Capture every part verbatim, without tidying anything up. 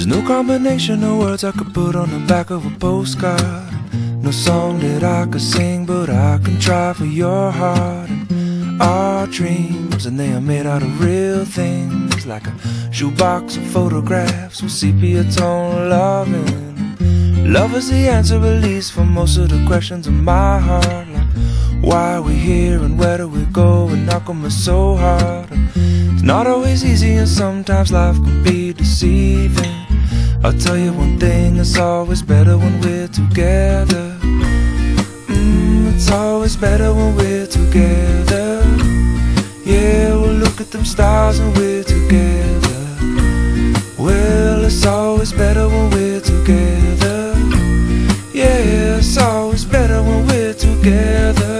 There's no combination of words I could put on the back of a postcard. No song that I could sing, but I can try for your heart. And our dreams, and they are made out of real things, like a shoebox of photographs with sepia tone loving. Love is the answer, at least, for most of the questions in my heart, like why are we here and where do we go, and how come it's so hard. And it's not always easy, and sometimes life can be deceiving. I'll tell you one thing, it's always better when we're together. Mm, it's always better when we're together. Yeah, we'll look at them stars and we're together. Well, it's always better when we're together. Yeah, it's always better when we're together.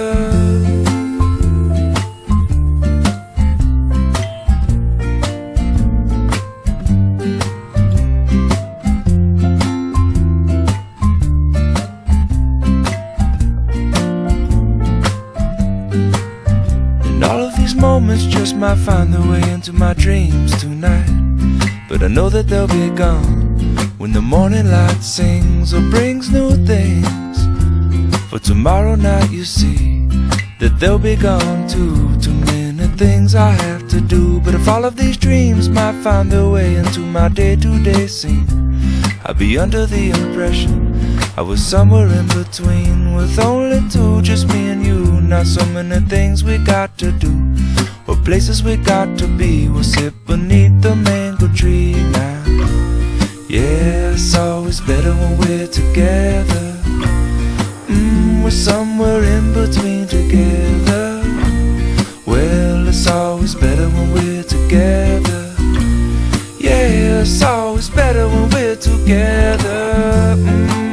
Moments just might find their way into my dreams tonight, but I know that they'll be gone when the morning light sings or brings new things. For tomorrow night you see that they'll be gone too. Too many things I have to do, but if all of these dreams might find their way into my day-to-day scene, I'd be under the impression I was somewhere in between, with only two, just me and you. Not so many things we got to do, or places we got to be. We'll sit beneath the mango tree now. Yeah, it's always better when we're together. Mm, we're somewhere in between together. Well, it's always better when we're together. Yeah, it's always better when we're together. Mm.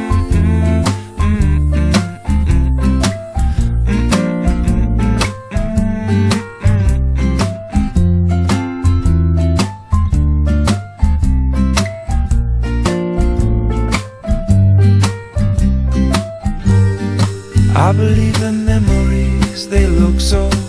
I believe in memories, they look so